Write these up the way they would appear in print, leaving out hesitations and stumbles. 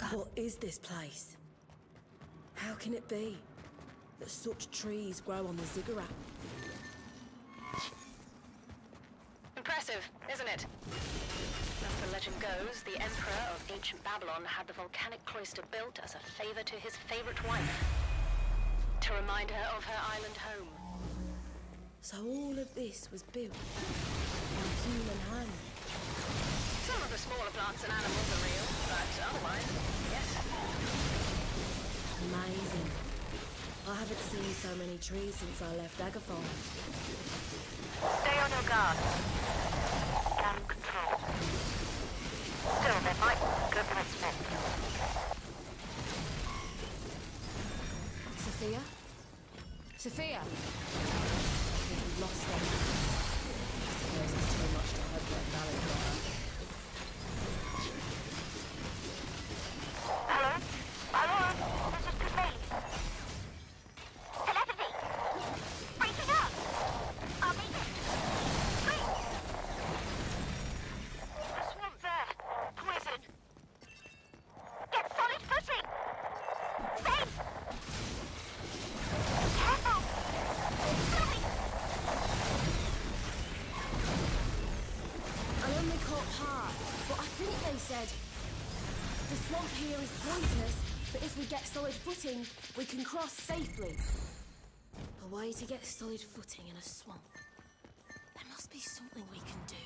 What is this place? How can it be that such trees grow on the ziggurat? Impressive, isn't it? As the legend goes, the Emperor of ancient Babylon had the volcanic cloister built as a favor to his favorite wife, to remind her of her island home. So all of this was built by a human hand? Some of the smaller plants and animals are real, but otherwise, yes. Amazing. I haven't seen so many trees since I left Agathon. Stay on your guard. Cannon control. Still, there might be good response. Sophia? Sophia? I think we've lost her. I suppose it's too much to hope that Valley got her. Hello? Hello? This is Kathleen. Telepathy! Breaking up! I'll make it! Please! The swamp there. Poison. Get solid footing! Safe! Careful! Hurry! I only caught part, but I think they said the swamp here is poisonous, but if we get solid footing, we can cross safely. A way to get solid footing in a swamp. There must be something we can do.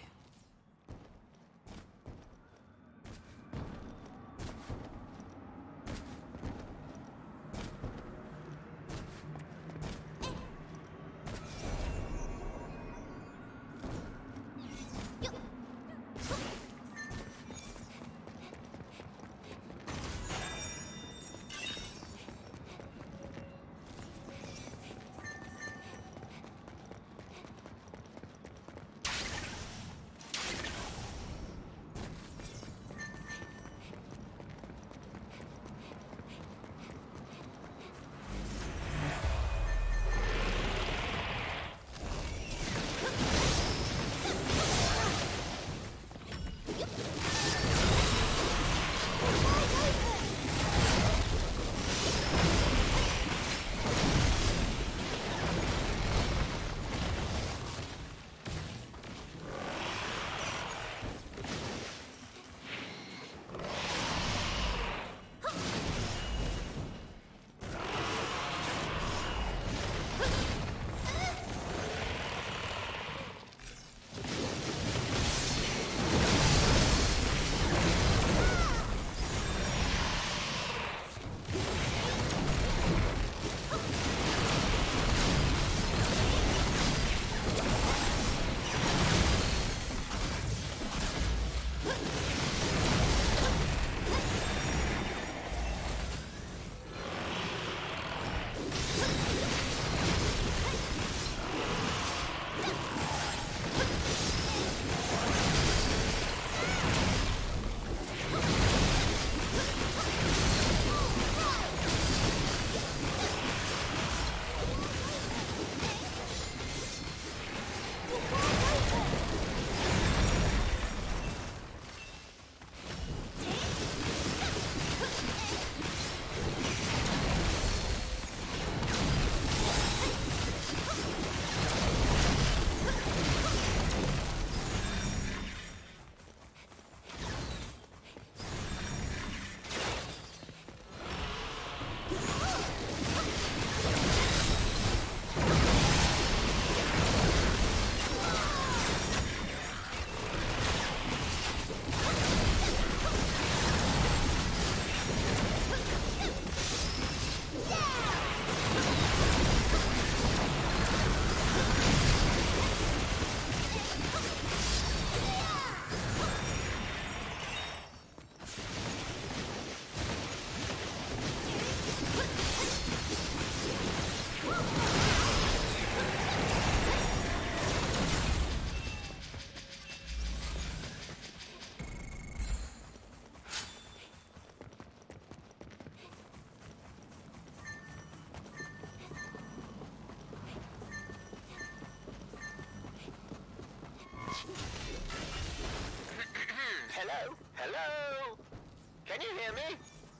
Hello? Hello? Can you hear me?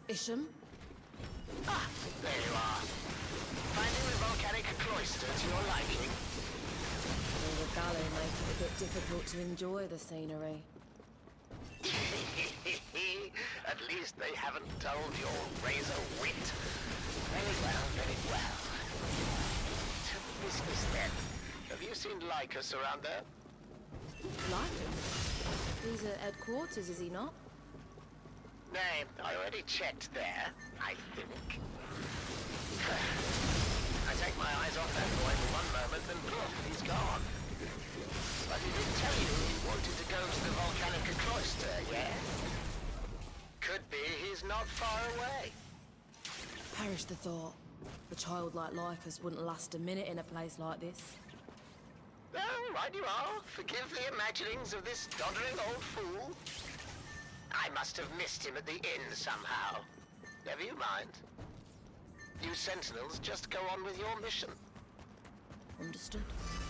Isham? Ah, there you are. Finding the volcanic cloister to your liking? Well, the galley make it a bit difficult to enjoy the scenery. At least they haven't dulled your razor wit. Very well, very well. To business then. Have you seen Lycus around there? Lycus? He's at headquarters, is he not? Nay, I already checked there, I think. I take my eyes off that boy for one moment, then poof, he's gone. But he did tell you he wanted to go to the volcanic cloister, yeah? Could be he's not far away. Perish the thought. A child like Lycus wouldn't last a minute in a place like this. Oh, right you are. Forgive the imaginings of this doddering old fool. I must have missed him at the inn somehow. Never you mind. You sentinels just go on with your mission. Understood.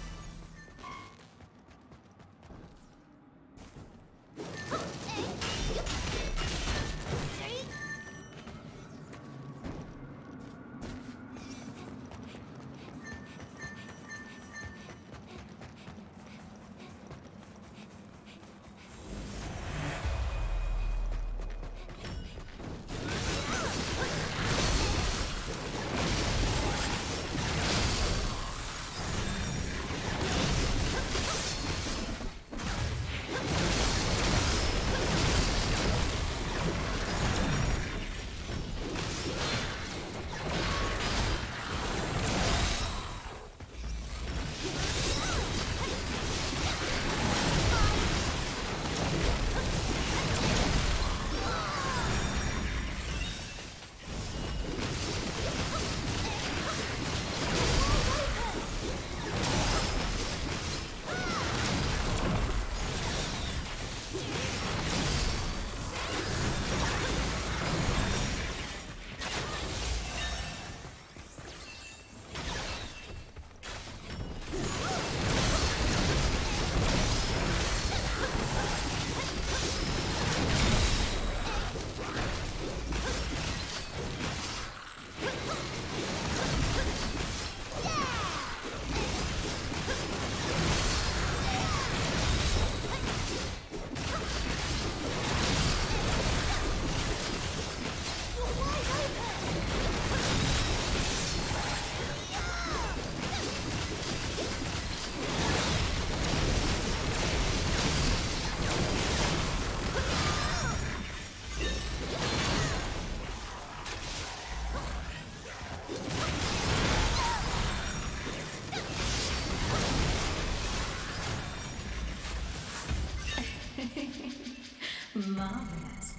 Marvelous.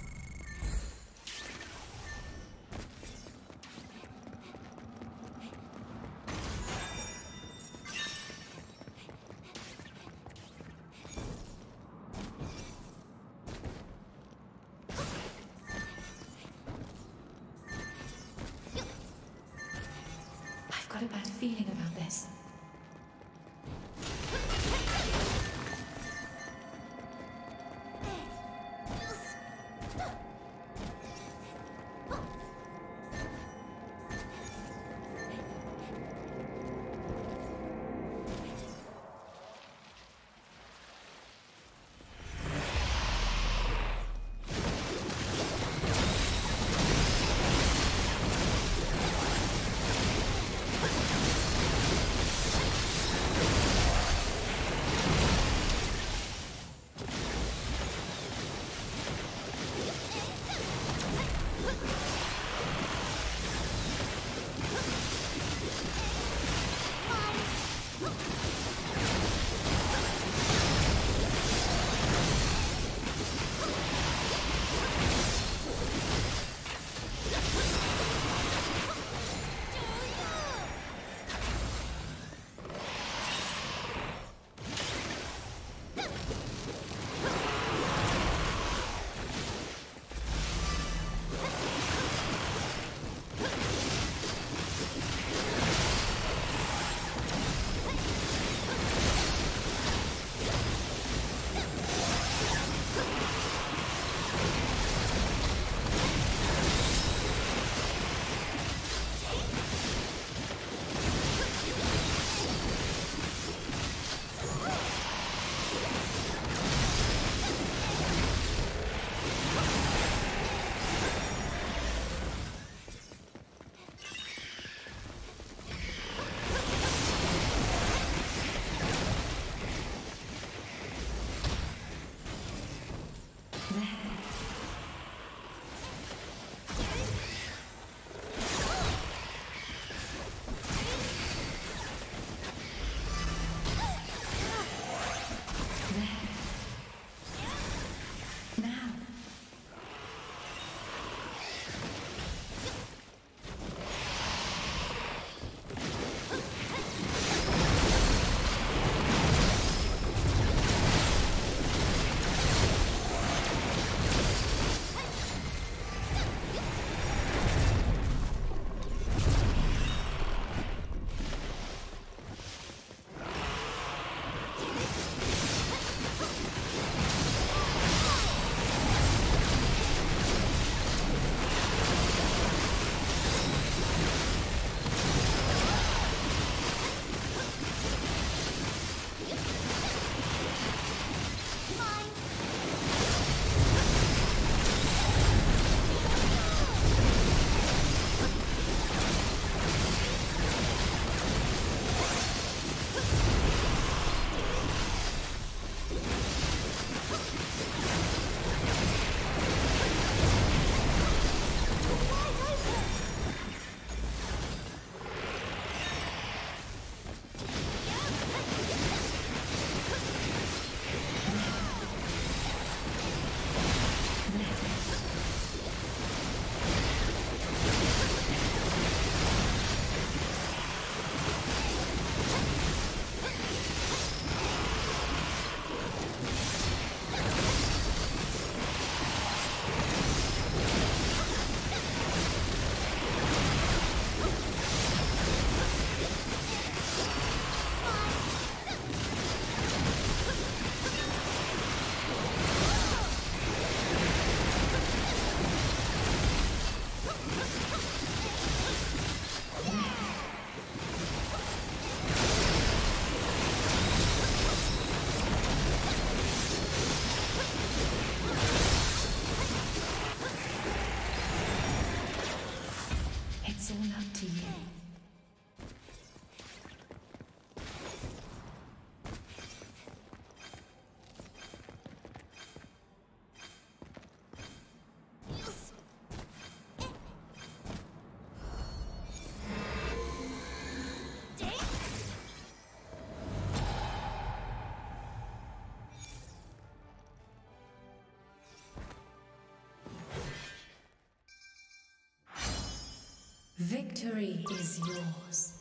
I've got a bad feeling about this. Victory is yours.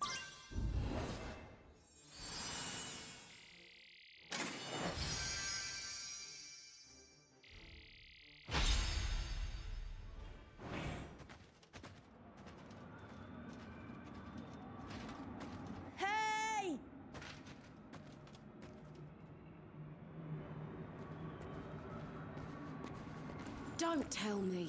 Hey! Don't tell me.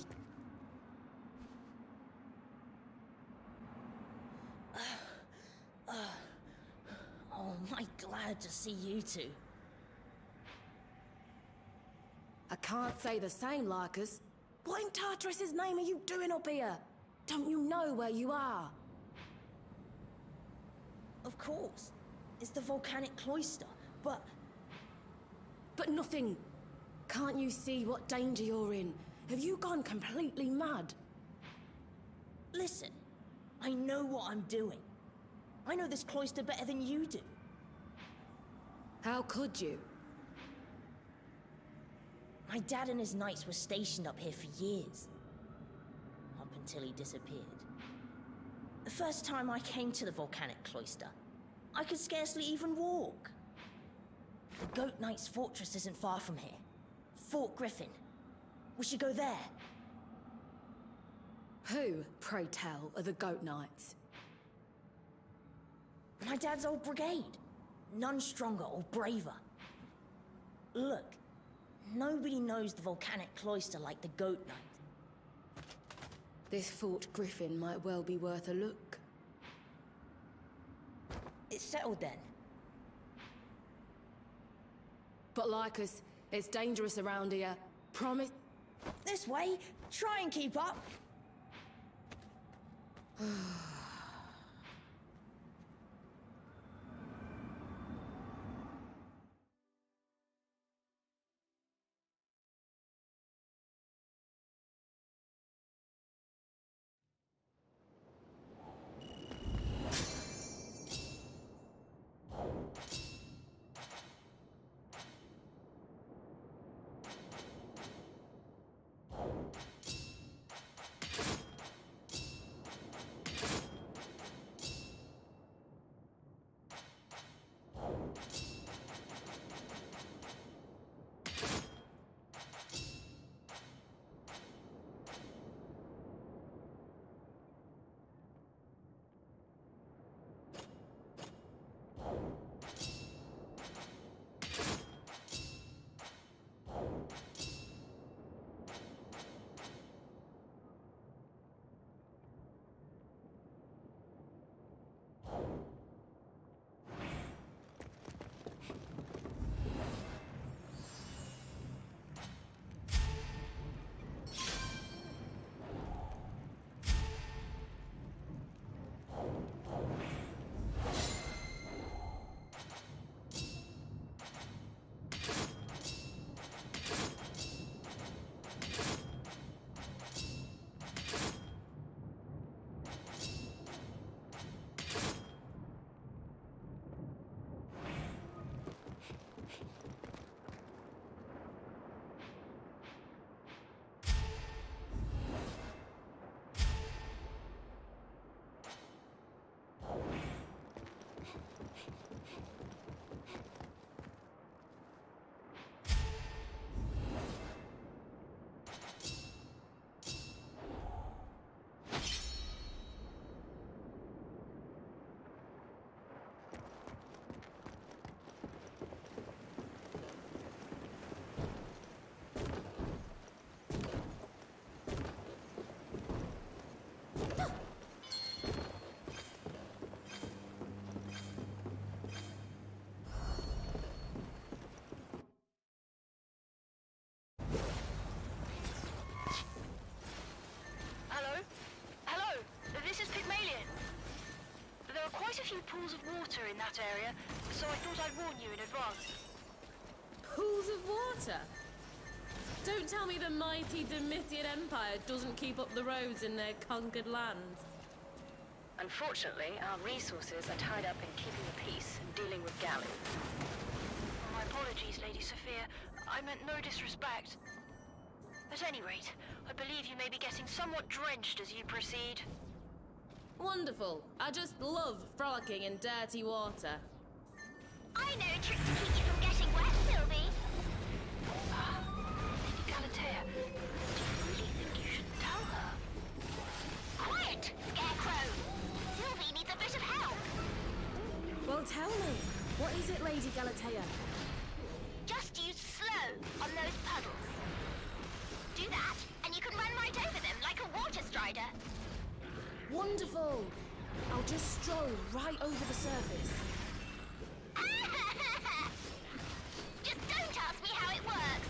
Oh, am I glad to see you two. I can't say the same, Lycus. What in Tartarus's name are you doing up here? Don't you know where you are? Of course. It's the volcanic cloister, but... But nothing. Can't you see what danger you're in? Have you gone completely mad? Listen, I know what I'm doing. I know this cloister better than you do. How could you? My dad and his knights were stationed up here for years. Up until he disappeared. The first time I came to the volcanic cloister, I could scarcely even walk. The Goat Knight's fortress isn't far from here. Fort Griffin. We should go there. Who, pray tell, are the Goat Knights? My dad's old brigade. None stronger or braver. Look, nobody knows the volcanic cloister like the Goat Knight. This Fort Griffin might well be worth a look. It's settled then. But Lycus, it's dangerous around here. Promise? This way. Try and keep up. quite a few pools of water in that area, so I thought I'd warn you in advance. Pools of water? Don't tell me the mighty Domitian Empire doesn't keep up the roads in their conquered lands. Unfortunately, our resources are tied up in keeping the peace and dealing with galleys. My apologies, Lady Sophia. I meant no disrespect. At any rate, I believe you may be getting somewhat drenched as you proceed. Wonderful. I just love frolicking in dirty water. I know a trick to keep you from getting wet, Sylvie. Lady Galatea, do you really think you should tell her? Quiet, Scarecrow! Sylvie needs a bit of help. Well, tell me, what is it, Lady Galatea? Just use slow on those puddles. Do that, and you can run right over them like a water strider. Wonderful! I'll just stroll right over the surface. Just don't ask me how it works.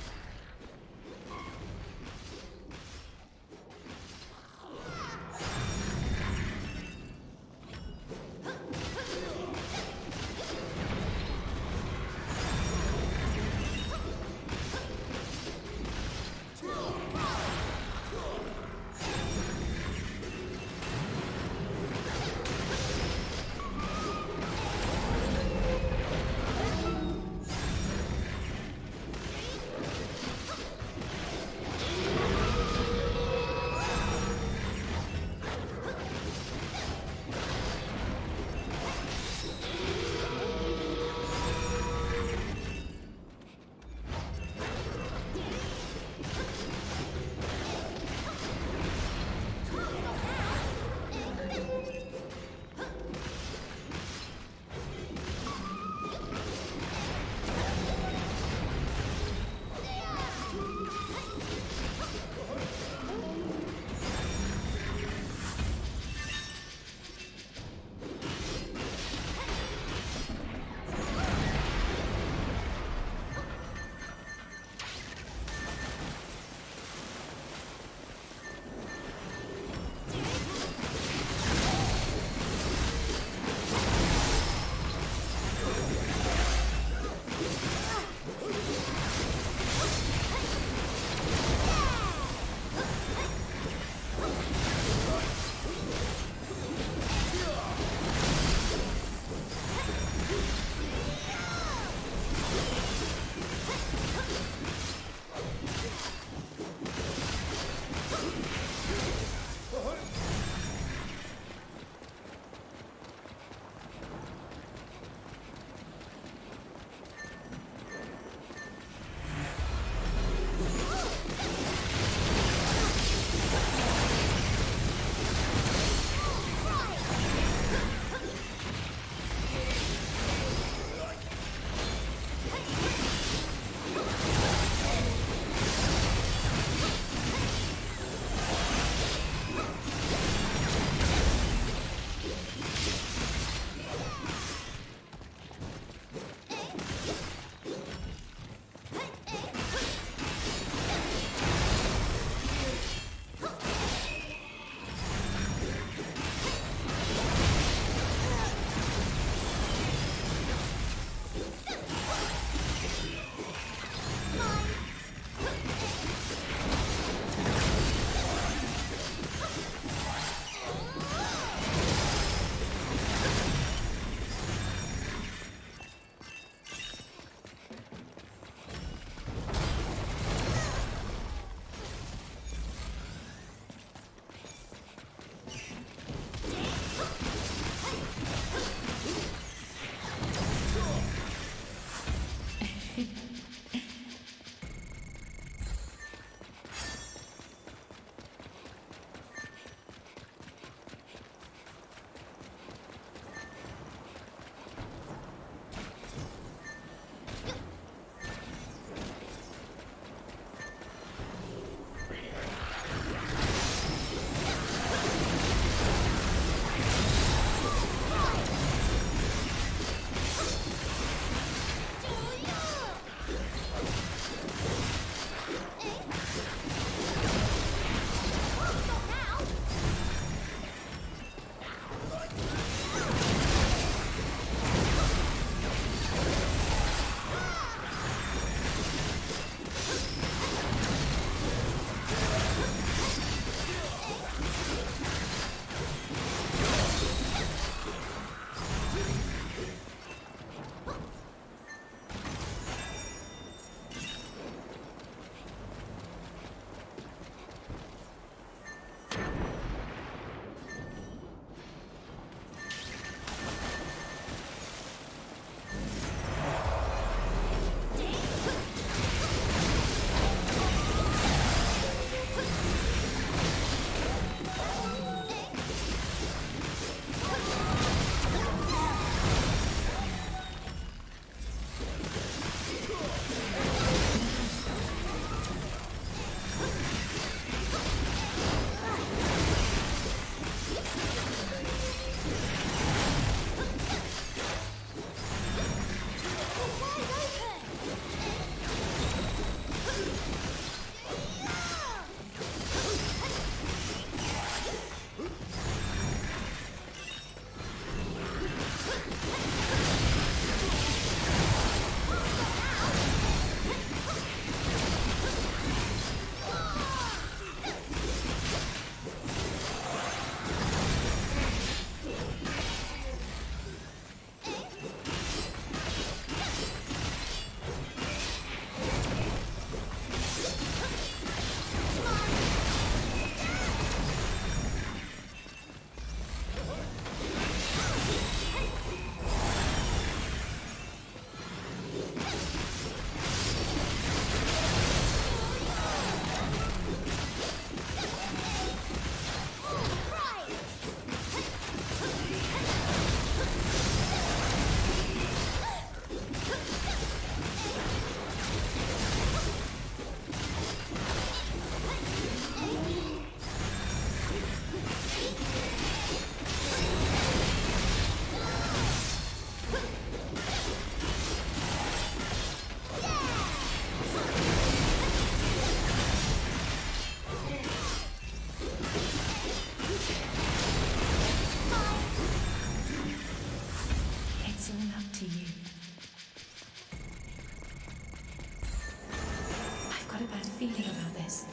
quite a bad feeling about this.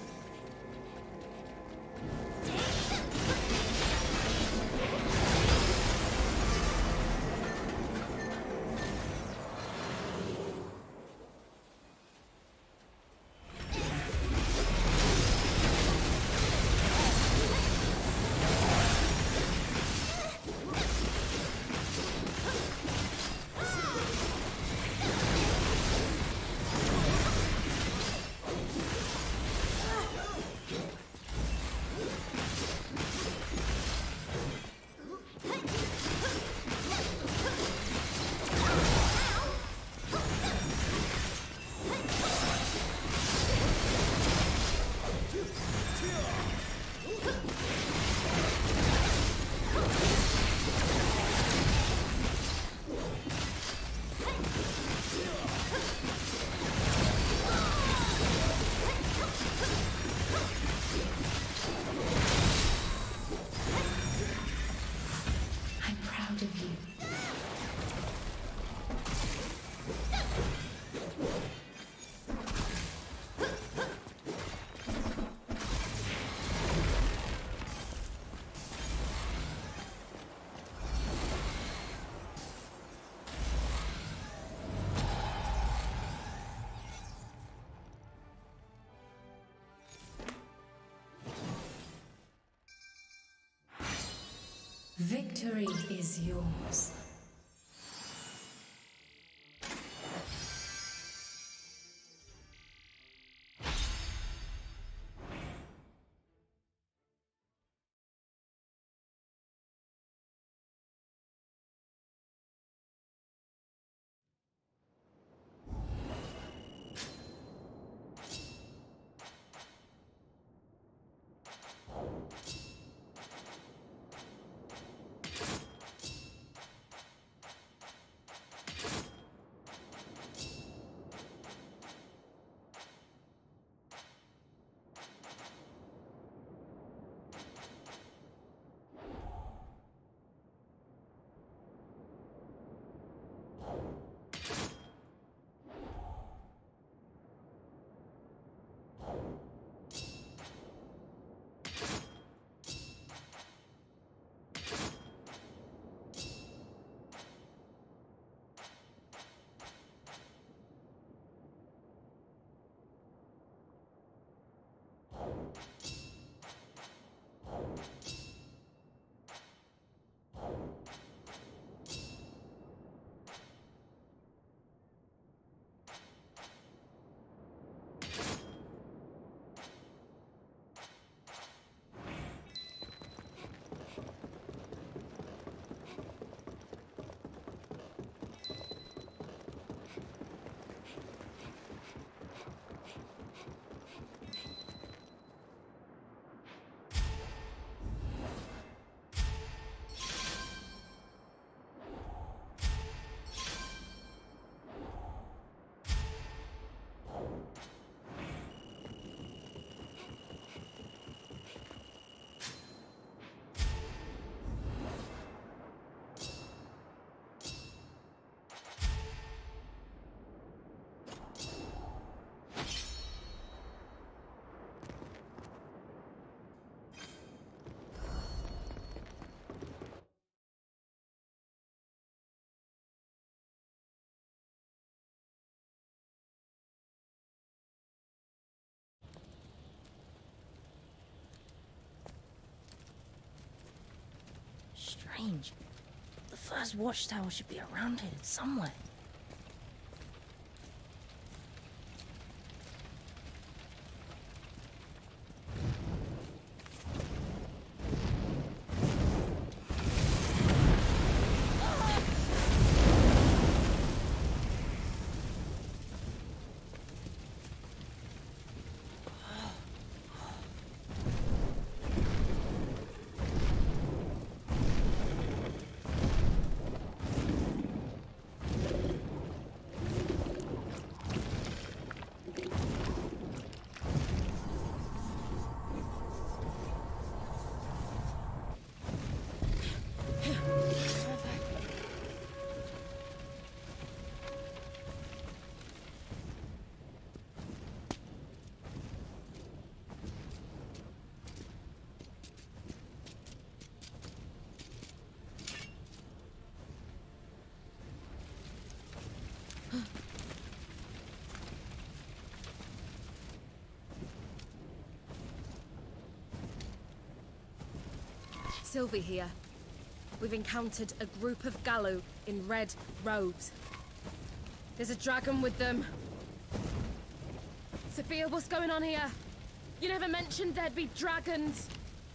Victory is yours. Strange. The first watchtower should be around here somewhere. Sylvie here. We've encountered a group of Gallo in red robes. There's a dragon with them. Sophia, what's going on here? You never mentioned there'd be dragons.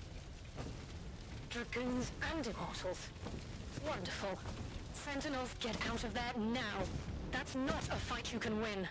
Dragoons and immortals. Wonderful. Sentinels, get out of there now. That's not a fight you can win.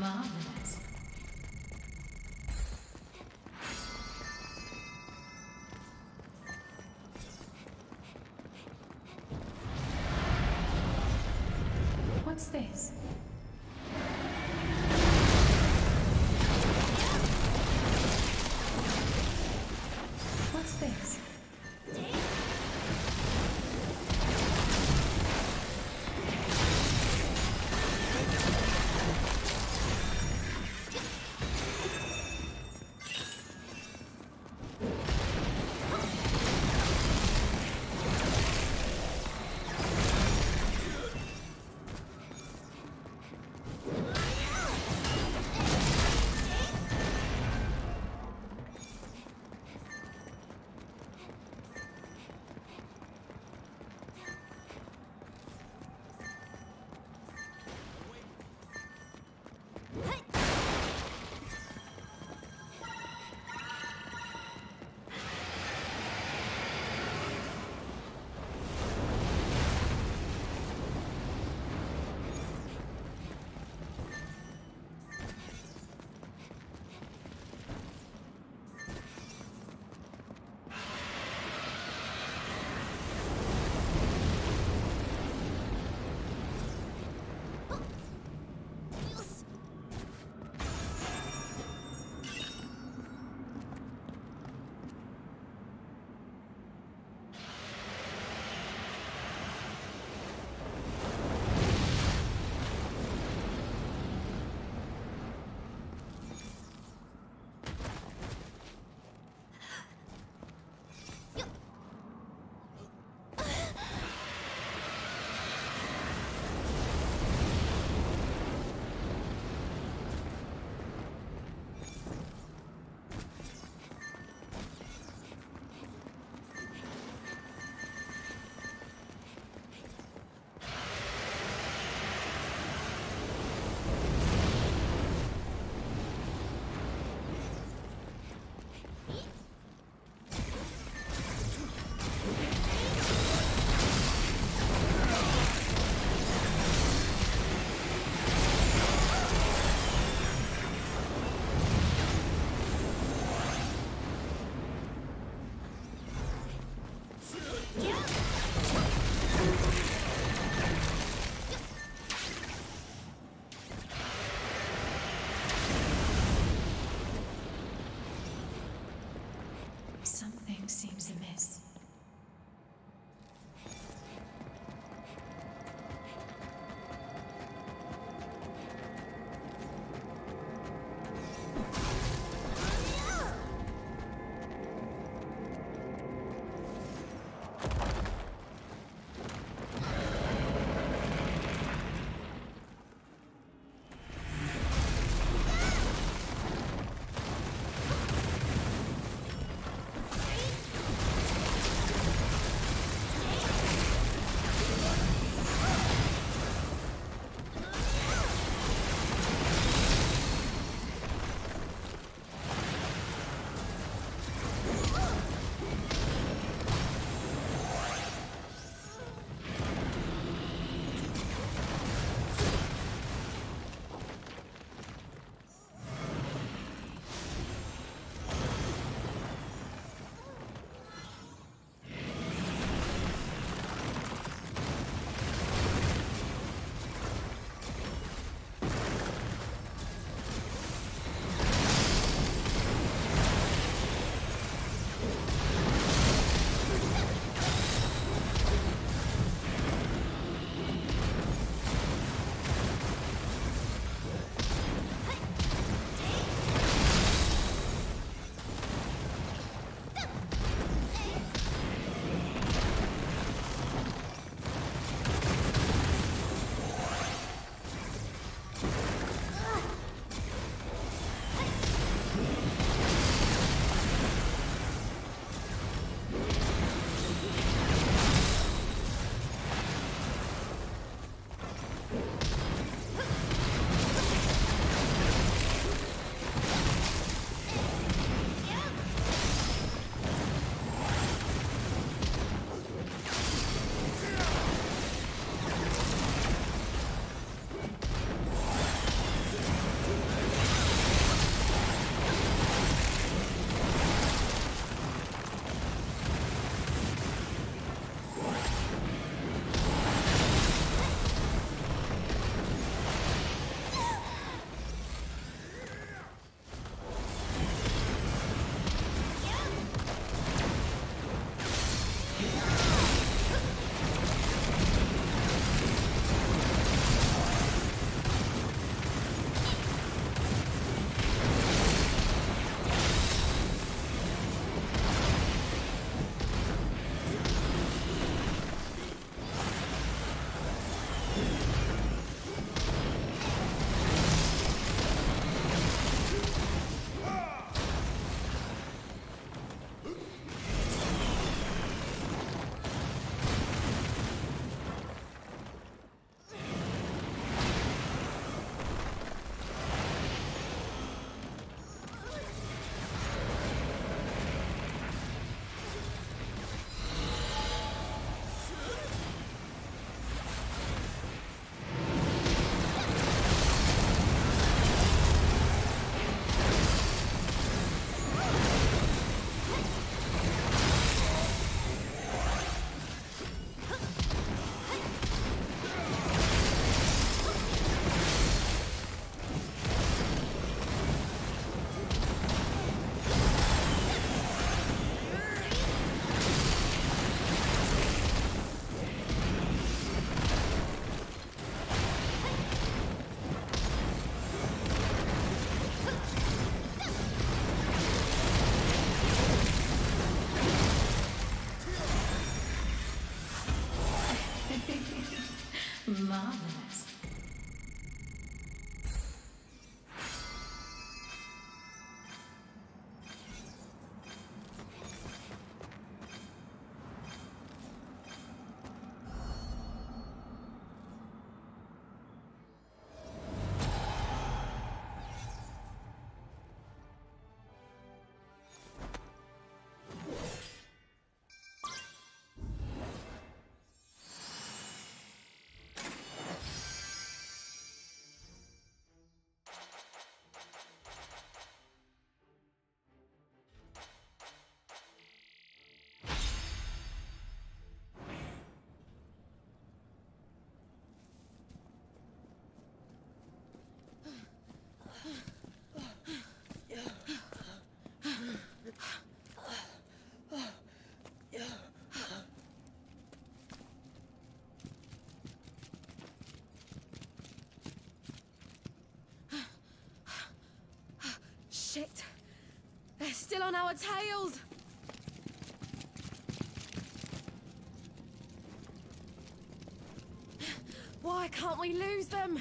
Marvelous. What's this? What's this? Marvelous. Shit! They're still on our tails! Why can't we lose them?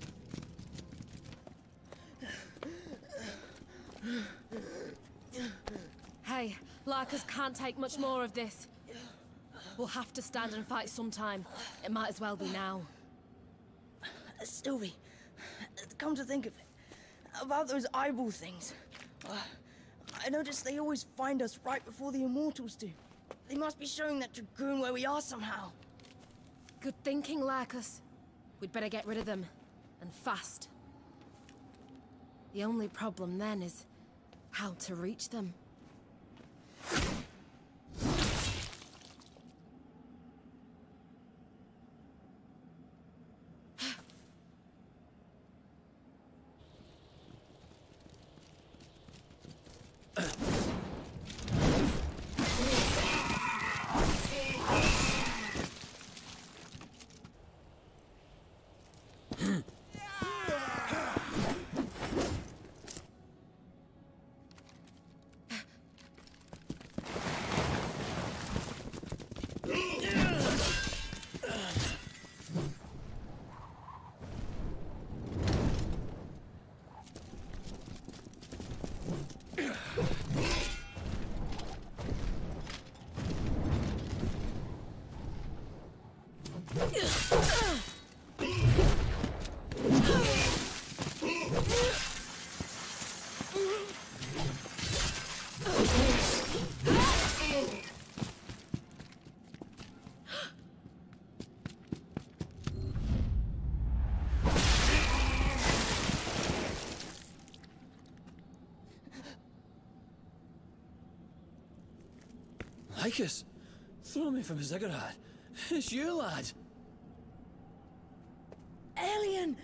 Hey, Lycus can't take much more of this. We'll have to stand and fight sometime. It might as well be now. Sylvie, come to think of it, about those eyeball things. I noticed they always find us right before the Immortals do. They must be showing that Dragoon where we are somehow. Good thinking, Lycus. We'd better get rid of them. And fast. The only problem then is how to reach them. Lycus, throw me from Ziggurat. It's you, lad. Alien!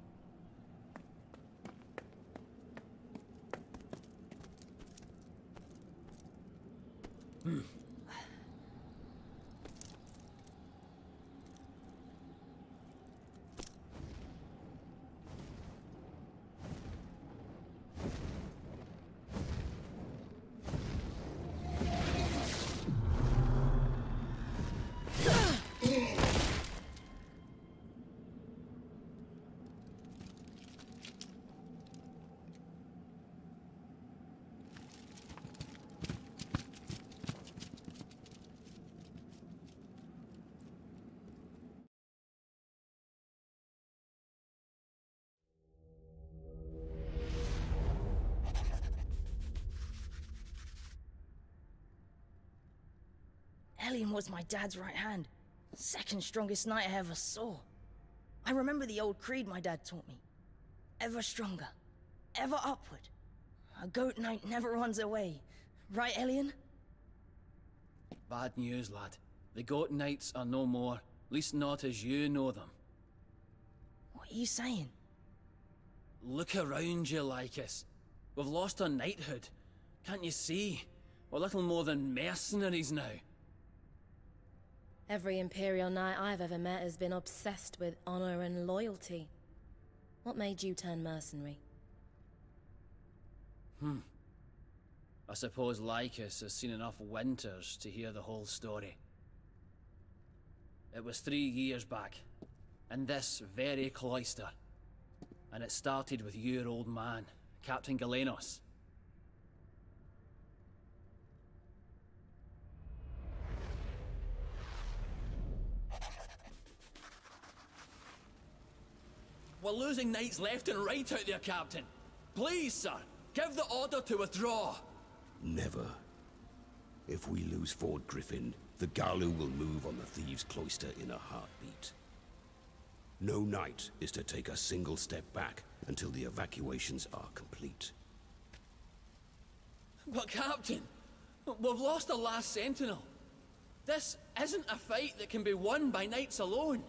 Alien was my dad's right hand. Second strongest knight I ever saw. I remember the old creed my dad taught me. Ever stronger. Ever upward. A goat knight never runs away. Right, Alien? Bad news, lad. The Goat Knights are no more. Least not as you know them. What are you saying? Look around you, Lycus. We've lost our knighthood. Can't you see? We're little more than mercenaries now. Every Imperial Knight I've ever met has been obsessed with honor and loyalty. What made you turn mercenary? I suppose Lycus has seen enough winters to hear the whole story. It was 3 years back. in this very cloister. And it started with your old man, Captain Galenos. We're losing knights left and right out there, Captain. Please, sir, give the order to withdraw. Never. If we lose Fort Griffin, the Galu will move on the Thieves' Cloister in a heartbeat. No knight is to take a single step back until the evacuations are complete. But Captain, we've lost the last sentinel. This isn't a fight that can be won by knights alone.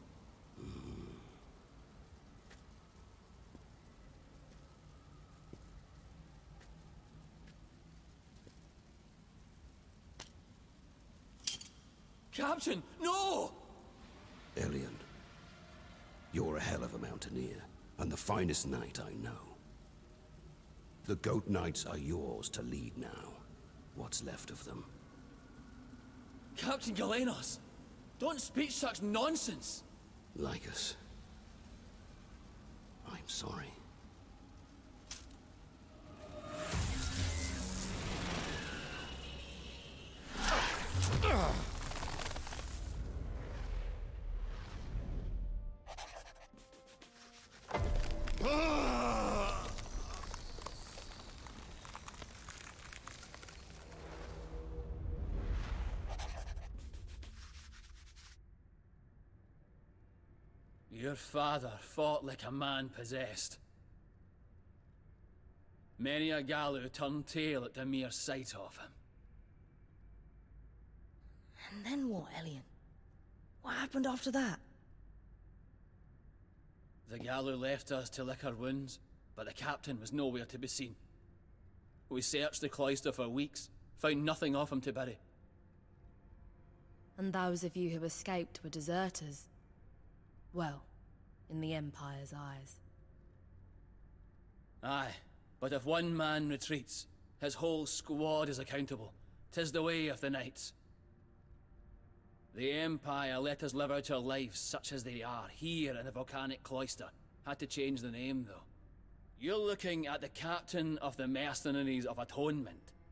Captain, no! Elian, you're a hell of a mountaineer, and the finest knight I know. The Goat Knights are yours to lead now. What's left of them. Captain Galenos, don't speak such nonsense! Lycus, I'm sorry. Your father fought like a man possessed. Many a Galu turned tail at the mere sight of him. And then what, Elian? What happened after that? The Galu left us to lick our wounds, but the captain was nowhere to be seen. We searched the cloister for weeks, found nothing of him to bury. And those of you who escaped were deserters. Well, in the Empire's eyes. Aye, but if one man retreats, his whole squad is accountable. 'Tis the way of the Knights. The Empire let us live out our lives such as they are, here in the volcanic cloister. Had to change the name, though. You're looking at the captain of the Mercenaries of Atonement.